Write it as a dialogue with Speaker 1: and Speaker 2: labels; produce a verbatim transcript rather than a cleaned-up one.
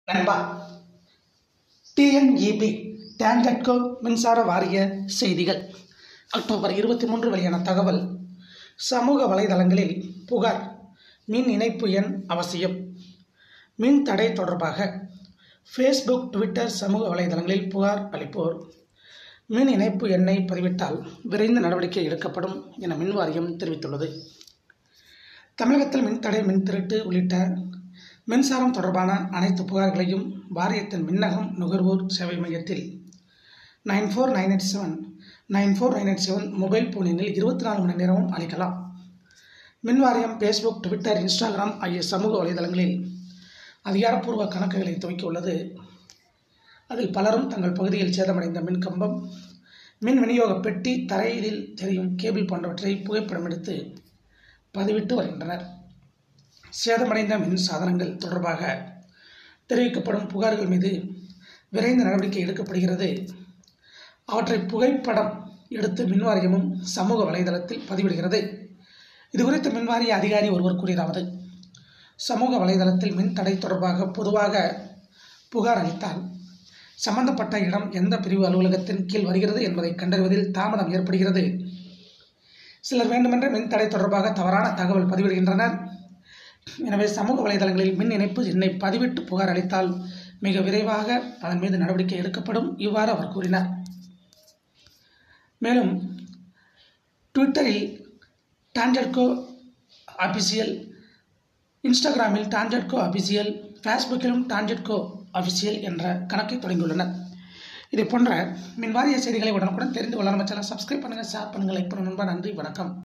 Speaker 1: நண்பா, டிஎன்இபி டான்ஜெட்கோ மின்சார வாரிய செய்திகள் அக்டோபர் இருபத்தி மூன்று வெளியான தகவல். சமூக வலைதளங்களில் புகார். மின் இணைப்பு எண் அவசியம். மின் தடை தொடர்பாக ஃபேஸ்புக், ட்விட்டர் சமூக வலைதளங்களில் புகார் அளிப்போர் மின் இணைப்பு எண்ணை பதிவிட்டால் விரைந்து நடவடிக்கை எடுக்கப்படும் என மின்வாரியம் தெரிவித்துள்ளது. தமிழகத்தில் மின்தடை, மின் திருட்டு உள்ளிட்ட மின்சாரம் தொடர்பான அனைத்து புகார்களையும் வாரியத்தின் மின்னகம் நுகர்வோர் சேவை மையத்தில் nine four nine eight seven nine four nine eight seven mobile phone எண்ணில் இருபத்தி நாலு மணி நேரமும் அளிக்கலாம். மின்வாரியம் ஃபேஸ்புக், ட்விட்டர், இன்ஸ்டாகிராம் ஆகிய சமூக வலைதளங்களில் அதிகாரப்பூர்வ கணக்குகளை துவக்கி உள்ளது. அதில் பலரும் தங்கள் பகுதியில் சேதமடைந்த மின் கம்பம், மின் விநியோக பெட்டி, தரையில் தெரியும் கேபிள் போன்றவற்றை புகைப்படம் எடுத்து பதிவிட்டு வருகின்றனர். சேதமடைந்த மின் சாதனங்கள் தொடர்பாக தெரிவிக்கப்படும் புகார்கள் மீது விரைந்து நடவடிக்கை எடுக்கப்படுகிறது. அவற்றை புகைப்படம் எடுத்து மின்வாரியமும் சமூக வலைதளத்தில் பதிவிடுகிறது. இதுகுறித்து மின்வாரிய அதிகாரி ஒருவர் கூறியதாவது: சமூக வலைதளத்தில் மின் தடை தொடர்பாக பொதுவாக புகார் அளித்தால் சம்பந்தப்பட்ட இடம் எந்த பிரிவு அலுவலகத்தின் கீழ் வருகிறது என்பதை கண்டறிவதில் தாமதம் ஏற்படுகிறது. சிலர் வேண்டுமென்றே மின் தடை தொடர்பாக தவறான தகவல் பதிவிடுகின்றனர். எனவே சமூக வலைதளங்களில் மின் இணைப்பு எண்ணை பதிவிட்டு புகார் அளித்தால் மிக விரைவாக அதன் மீது நடவடிக்கை எடுக்கப்படும். இவ்வாறு அவர் கூறினார். மேலும் ட்விட்டரில் டான்ஜெட்கோ அபிஷியல், இன்ஸ்டாகிராமில் டான்ஜெட்கோ அபிஷியல், ஃபேஸ்புக்கிலும் டான்ஜெட்கோ அபிஷியல் என்ற கணக்கை தொடங்கியுள்ளனர். இதை போன்ற மின்வாரிய செய்திகளை உடனுக்குடன் தெரிந்து கொள்ள நம்ம சேனலை சப்ஸ்கிரைப் பண்ணுங்கள், ஷேர் பண்ணுங்கள், லைக் பண்ணுங்கள். நண்பா, நன்றி, வணக்கம்.